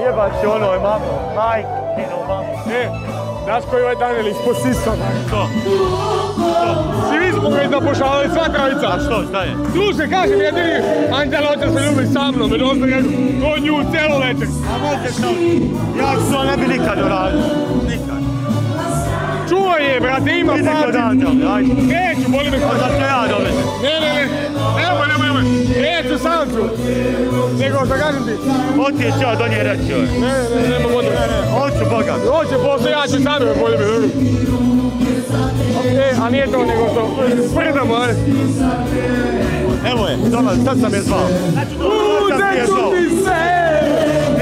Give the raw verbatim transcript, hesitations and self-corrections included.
Jebat će onoj mamo, majkinu mamu. E, znaš koji je ovaj Daniel ispod sisa? Što? Svi smo ga napošavali, sva kravica. A što, šta je? Slušaj, kažem jedini, Anđela hoće se ljubiti sa mnom, jer on se rekao, to nju cijelo večer. A može što? Ja to ne bi nikad uradio. Nikad. Čuvaj je, brate, ima pati. Idi kod Anđela, ajde. Neću, boli me kod. Da ću ja dovesti. Ne, ne, ne. Nemoj, nemoj, nemoj. Neću, sam ću. Nego, da kažem ti. Otići ja do nje reći joj. Ne, ne, ne, nema vode. Ne, ne. Hoću Boga. Hoće posle, ja ću sad me boli me. E, a nije to nego to. Spredamo, ajde. Evo je, doma, sad sam je zvao. Uzet ću ti se!